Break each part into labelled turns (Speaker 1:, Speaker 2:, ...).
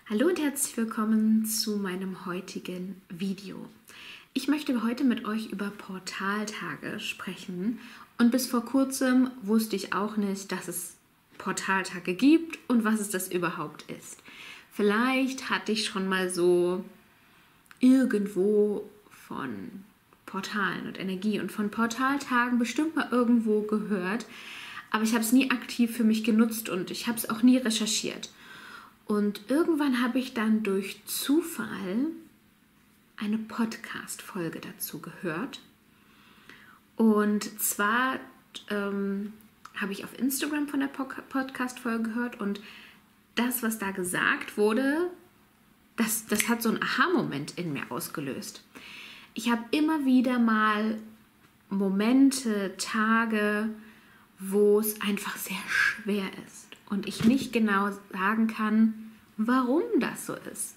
Speaker 1: Hallo und herzlich willkommen zu meinem heutigen Video. Ich möchte heute mit euch über Portaltage sprechen und bis vor kurzem wusste ich auch nicht, dass es Portaltage gibt und was es das überhaupt ist. Vielleicht hatte ich schon mal so irgendwo von Portalen und Energie und von Portaltagen bestimmt mal irgendwo gehört, aber ich habe es nie aktiv für mich genutzt und ich habe es auch nie recherchiert. Und irgendwann habe ich dann durch Zufall eine Podcast-Folge dazu gehört. Und zwar habe ich auf Instagram von der Podcast-Folge gehört und das, was da gesagt wurde, das hat so einen Aha-Moment in mir ausgelöst. Ich habe immer wieder mal Momente, Tage, wo es einfach sehr schwer ist und ich nicht genau sagen kann, warum das so ist.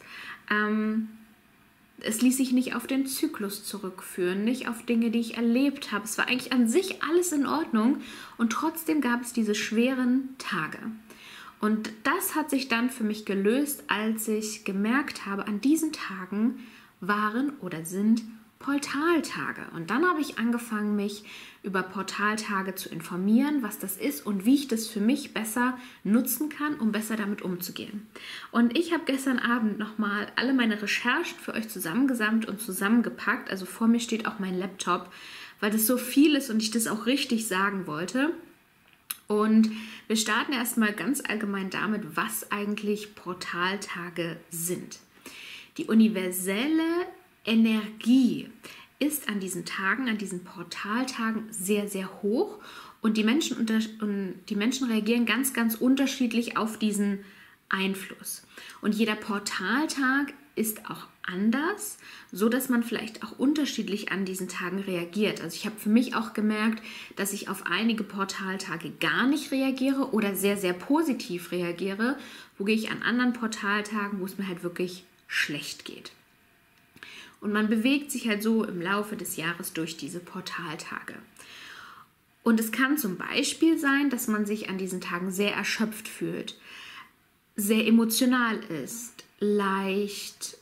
Speaker 1: Es ließ sich nicht auf den Zyklus zurückführen, nicht auf Dinge, die ich erlebt habe. Es war eigentlich an sich alles in Ordnung und trotzdem gab es diese schweren Tage. Und das hat sich dann für mich gelöst, als ich gemerkt habe, an diesen Tagen waren oder sind Portaltage. Und dann habe ich angefangen, mich über Portaltage zu informieren, was das ist und wie ich das für mich besser nutzen kann, um besser damit umzugehen. Und ich habe gestern Abend nochmal alle meine Recherchen für euch zusammengesammelt und zusammengepackt. Also vor mir steht auch mein Laptop, weil das so viel ist und ich das auch richtig sagen wollte. Und wir starten erstmal ganz allgemein damit, was eigentlich Portaltage sind. Die universelle Energie ist an diesen Tagen, an diesen Portaltagen sehr, sehr hoch und die Menschen reagieren ganz, ganz unterschiedlich auf diesen Einfluss. Und jeder Portaltag ist auch anders, so dass man vielleicht auch unterschiedlich an diesen Tagen reagiert. Also ich habe für mich auch gemerkt, dass ich auf einige Portaltage gar nicht reagiere oder sehr, sehr positiv reagiere, wogegen ich an anderen Portaltagen, wo es mir halt wirklich schlecht geht. Und man bewegt sich halt so im Laufe des Jahres durch diese Portaltage. Und es kann zum Beispiel sein, dass man sich an diesen Tagen sehr erschöpft fühlt, sehr emotional ist, leicht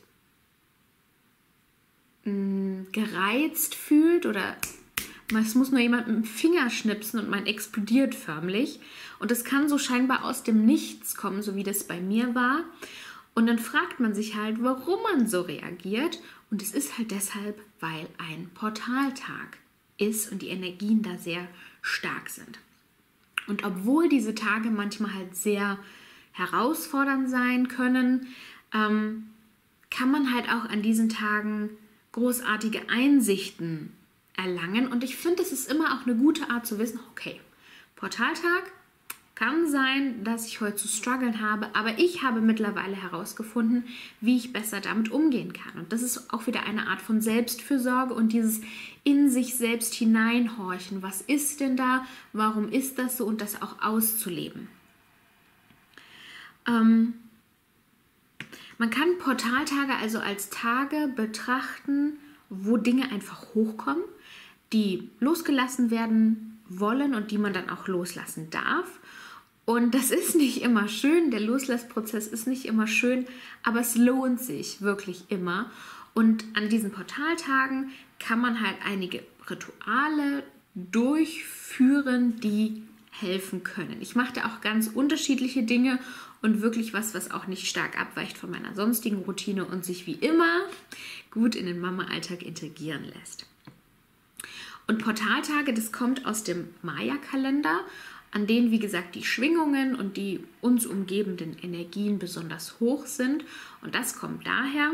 Speaker 1: gereizt fühlt oder es muss nur jemand mit dem Finger schnipsen und man explodiert förmlich. Und das kann so scheinbar aus dem Nichts kommen, so wie das bei mir war. Und dann fragt man sich halt, warum man so reagiert. Und es ist halt deshalb, weil ein Portaltag ist und die Energien da sehr stark sind. Und obwohl diese Tage manchmal halt sehr herausfordernd sein können, kann man halt auch an diesen Tagen großartige Einsichten erlangen. Und ich finde, es ist immer auch eine gute Art zu wissen, okay, Portaltag, kann sein, dass ich heute zu strugglen habe, aber ich habe mittlerweile herausgefunden, wie ich besser damit umgehen kann. Und das ist auch wieder eine Art von Selbstfürsorge und dieses in sich selbst hineinhorchen. Was ist denn da? Warum ist das so? Und das auch auszuleben. Man kann Portaltage also als Tage betrachten, wo Dinge einfach hochkommen, die losgelassen werden wollen und die man dann auch loslassen darf. Und das ist nicht immer schön, der Loslassprozess ist nicht immer schön, aber es lohnt sich wirklich immer. Und an diesen Portaltagen kann man halt einige Rituale durchführen, die helfen können. Ich mache da auch ganz unterschiedliche Dinge und wirklich was auch nicht stark abweicht von meiner sonstigen Routine und sich wie immer gut in den Mama-Alltag integrieren lässt. Und Portaltage, das kommt aus dem Maya-Kalender, an denen, wie gesagt, die Schwingungen und die uns umgebenden Energien besonders hoch sind. Und das kommt daher,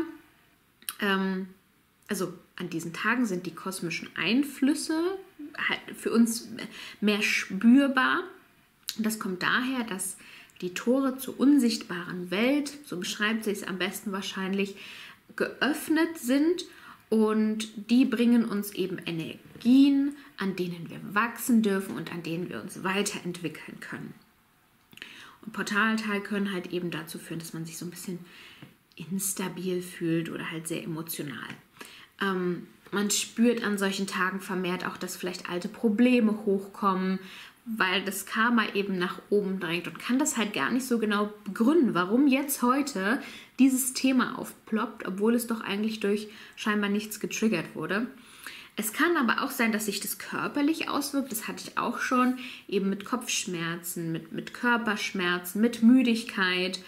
Speaker 1: also an diesen Tagen sind die kosmischen Einflüsse halt für uns mehr spürbar. Und das kommt daher, dass die Tore zur unsichtbaren Welt, so beschreibt sie es am besten wahrscheinlich, geöffnet sind. Und die bringen uns eben Energien, an denen wir wachsen dürfen und an denen wir uns weiterentwickeln können. Und Portaltage können halt eben dazu führen, dass man sich so ein bisschen instabil fühlt oder halt sehr emotional. Man spürt an solchen Tagen vermehrt auch, dass vielleicht alte Probleme hochkommen, weil das Karma eben nach oben drängt und kann das halt gar nicht so genau begründen, warum jetzt heute dieses Thema aufploppt, obwohl es doch eigentlich durch scheinbar nichts getriggert wurde. Es kann aber auch sein, dass sich das körperlich auswirkt, das hatte ich auch schon, eben mit Kopfschmerzen, mit Körperschmerzen, mit Müdigkeit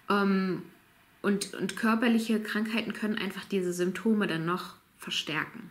Speaker 1: und körperliche Krankheiten können einfach diese Symptome dann noch verstärken.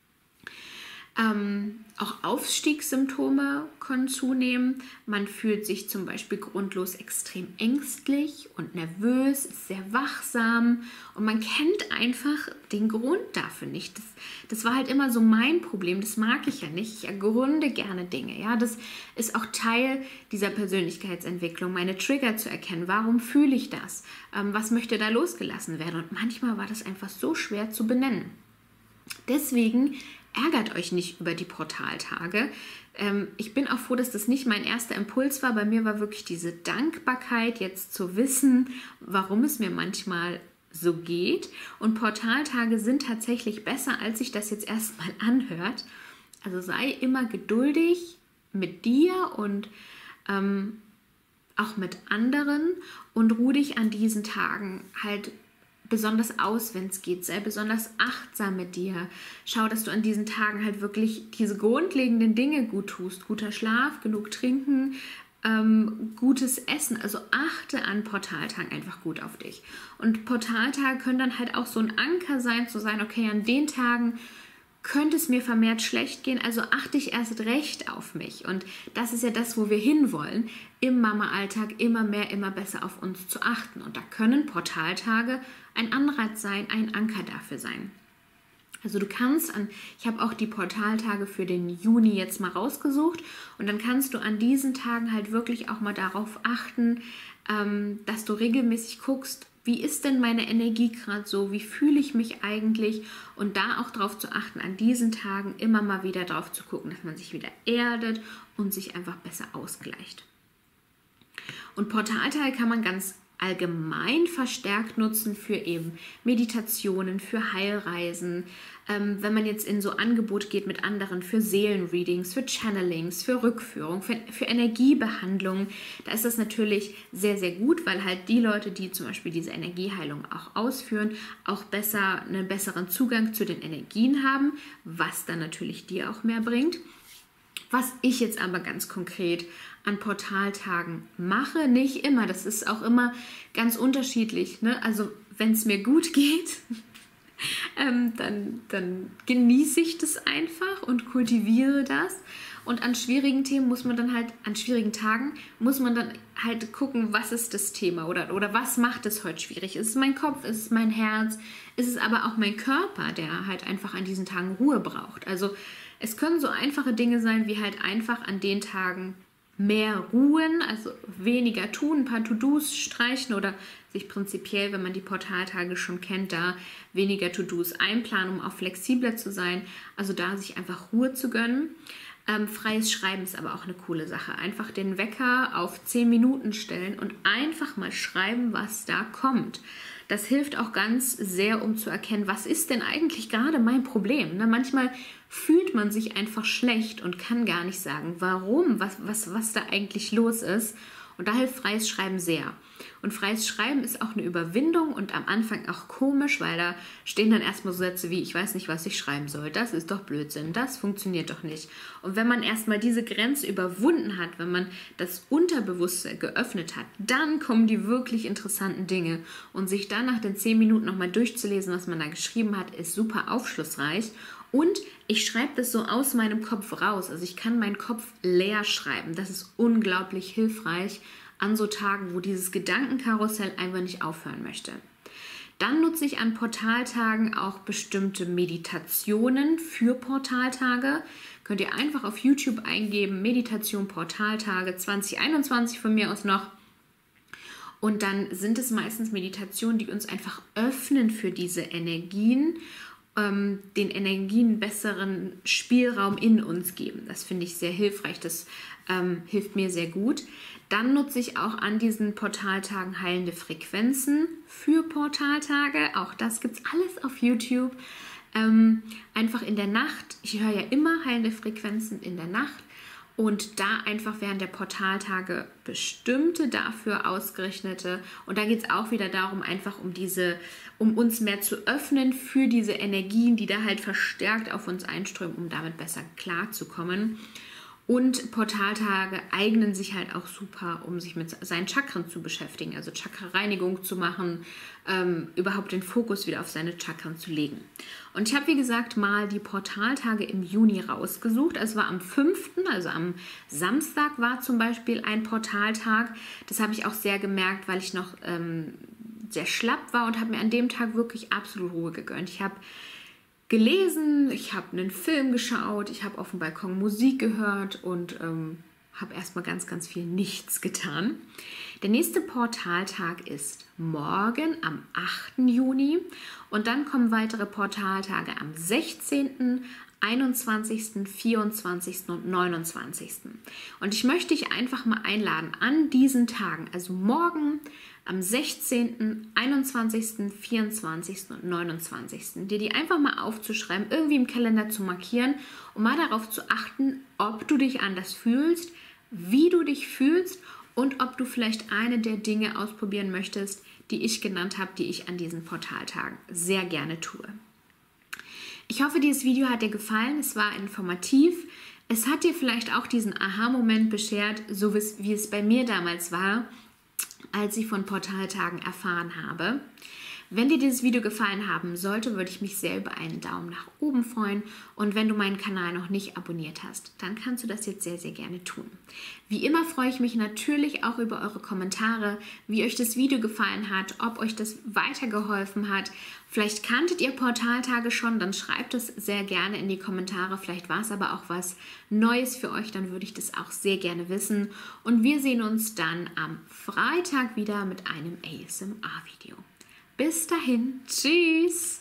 Speaker 1: Auch Aufstiegssymptome können zunehmen. Man fühlt sich zum Beispiel grundlos extrem ängstlich und nervös, ist sehr wachsam und man kennt einfach den Grund dafür nicht. Das war halt immer so mein Problem, das mag ich ja nicht. Ich ergründe gerne Dinge. Ja? Das ist auch Teil dieser Persönlichkeitsentwicklung, meine Trigger zu erkennen. Warum fühle ich das? Was möchte da losgelassen werden? Und manchmal war das einfach so schwer zu benennen. Deswegen ärgert euch nicht über die Portaltage. Ich bin auch froh, dass das nicht mein erster Impuls war. Bei mir war wirklich diese Dankbarkeit, jetzt zu wissen, warum es mir manchmal so geht. Und Portaltage sind tatsächlich besser, als sich das jetzt erstmal anhört. Also sei immer geduldig mit dir und auch mit anderen und ruh dich an diesen Tagen halt besonders aus, wenn es geht. Sei besonders achtsam mit dir. Schau, dass du an diesen Tagen halt wirklich diese grundlegenden Dinge gut tust. Guter Schlaf, genug trinken, gutes Essen. Also achte an Portaltagen einfach gut auf dich. Und Portaltage können dann halt auch so ein Anker sein, zu sein, okay, an den Tagen könnte es mir vermehrt schlecht gehen, also achte ich erst recht auf mich. Und das ist ja das, wo wir hinwollen, im Mama-Alltag immer mehr, immer besser auf uns zu achten. Und da können Portaltage ein Anreiz sein, ein Anker dafür sein. Also du kannst ich habe auch die Portaltage für den Juni jetzt mal rausgesucht und dann kannst du an diesen Tagen halt wirklich auch mal darauf achten, dass du regelmäßig guckst, wie ist denn meine Energie gerade so, wie fühle ich mich eigentlich und da auch darauf zu achten, an diesen Tagen immer mal wieder drauf zu gucken, dass man sich wieder erdet und sich einfach besser ausgleicht. Und Portaltage kann man ganz allgemein verstärkt nutzen für eben Meditationen, für Heilreisen, wenn man jetzt in so Angebot geht mit anderen, für Seelenreadings, für Channelings, für Rückführung, für Energiebehandlung, da ist das natürlich sehr, sehr gut, weil halt die Leute, die zum Beispiel diese Energieheilung auch ausführen, auch einen besseren Zugang zu den Energien haben, was dann natürlich dir auch mehr bringt. Was ich jetzt aber ganz konkret an Portaltagen mache, nicht immer, das ist auch immer ganz unterschiedlich, ne? Also wenn es mir gut geht, dann genieße ich das einfach und kultiviere das. Und an schwierigen Tagen muss man dann halt gucken, was ist das Thema oder was macht es heute schwierig. Ist es mein Kopf, ist es mein Herz, ist es aber auch mein Körper, der halt einfach an diesen Tagen Ruhe braucht. Also es können so einfache Dinge sein, wie halt einfach an den Tagen mehr ruhen, also weniger tun, ein paar To-Dos streichen oder sich prinzipiell, wenn man die Portaltage schon kennt, da weniger To-Dos einplanen, um auch flexibler zu sein. Also da sich einfach Ruhe zu gönnen. Freies Schreiben ist aber auch eine coole Sache. Einfach den Wecker auf 10 Minuten stellen und einfach mal schreiben, was da kommt. Das hilft auch ganz sehr, um zu erkennen, was ist denn eigentlich gerade mein Problem. Ne? Manchmal fühlt man sich einfach schlecht und kann gar nicht sagen, warum, was da eigentlich los ist. Und da hilft freies Schreiben sehr. Und freies Schreiben ist auch eine Überwindung und am Anfang auch komisch, weil da stehen dann erstmal so Sätze wie, ich weiß nicht, was ich schreiben soll, das ist doch Blödsinn, das funktioniert doch nicht. Und wenn man erstmal diese Grenze überwunden hat, wenn man das Unterbewusste geöffnet hat, dann kommen die wirklich interessanten Dinge. Und sich dann nach den 10 Minuten nochmal durchzulesen, was man da geschrieben hat, ist super aufschlussreich. Und ich schreibe das so aus meinem Kopf raus. Also ich kann meinen Kopf leer schreiben. Das ist unglaublich hilfreich an so Tagen, wo dieses Gedankenkarussell einfach nicht aufhören möchte. Dann nutze ich an Portaltagen auch bestimmte Meditationen für Portaltage. Könnt ihr einfach auf YouTube eingeben, Meditation Portaltage 2021 von mir aus noch. Und dann sind es meistens Meditationen, die uns einfach öffnen für diese Energien, den Energien besseren Spielraum in uns geben. Das finde ich sehr hilfreich, das hilft mir sehr gut. Dann nutze ich auch an diesen Portaltagen heilende Frequenzen für Portaltage. Auch das gibt es alles auf YouTube. Einfach in der Nacht. Ich höre ja immer heilende Frequenzen in der Nacht. und da einfach während der Portaltage bestimmte dafür ausgerichtete, und da geht es auch wieder darum, einfach um uns mehr zu öffnen für diese Energien, die da halt verstärkt auf uns einströmen, um damit besser klarzukommen. Und Portaltage eignen sich halt auch super, um sich mit seinen Chakren zu beschäftigen, also Chakra-Reinigung zu machen, überhaupt den Fokus wieder auf seine Chakren zu legen. Und ich habe, wie gesagt, mal die Portaltage im Juni rausgesucht. Es war am 5., also am Samstag war zum Beispiel ein Portaltag. Das habe ich auch sehr gemerkt, weil ich noch sehr schlapp war und habe mir an dem Tag wirklich absolut Ruhe gegönnt. Ich habe gelesen, ich habe einen Film geschaut, ich habe auf dem Balkon Musik gehört und habe erstmal ganz, ganz viel nichts getan. Der nächste Portaltag ist morgen am 8. Juni und dann kommen weitere Portaltage am 16., 21., 24. und 29. Und ich möchte dich einfach mal einladen, an diesen Tagen, also morgen, am 16., 21., 24. und 29. dir die einfach mal aufzuschreiben, irgendwie im Kalender zu markieren und mal darauf zu achten, ob du dich anders fühlst, wie du dich fühlst und ob du vielleicht eine der Dinge ausprobieren möchtest, die ich genannt habe, die ich an diesen Portaltagen sehr gerne tue. Ich hoffe, dieses Video hat dir gefallen, es war informativ. Es hat dir vielleicht auch diesen Aha-Moment beschert, so wie es bei mir damals war, als ich von Portaltagen erfahren habe. Wenn dir dieses Video gefallen haben sollte, würde ich mich sehr über einen Daumen nach oben freuen. Und wenn du meinen Kanal noch nicht abonniert hast, dann kannst du das jetzt sehr, sehr gerne tun. Wie immer freue ich mich natürlich auch über eure Kommentare, wie euch das Video gefallen hat, ob euch das weitergeholfen hat. Vielleicht kanntet ihr Portaltage schon, dann schreibt es sehr gerne in die Kommentare. Vielleicht war es aber auch was Neues für euch, dann würde ich das auch sehr gerne wissen. Und wir sehen uns dann am Freitag wieder mit einem ASMR-Video. Bis dahin, tschüss!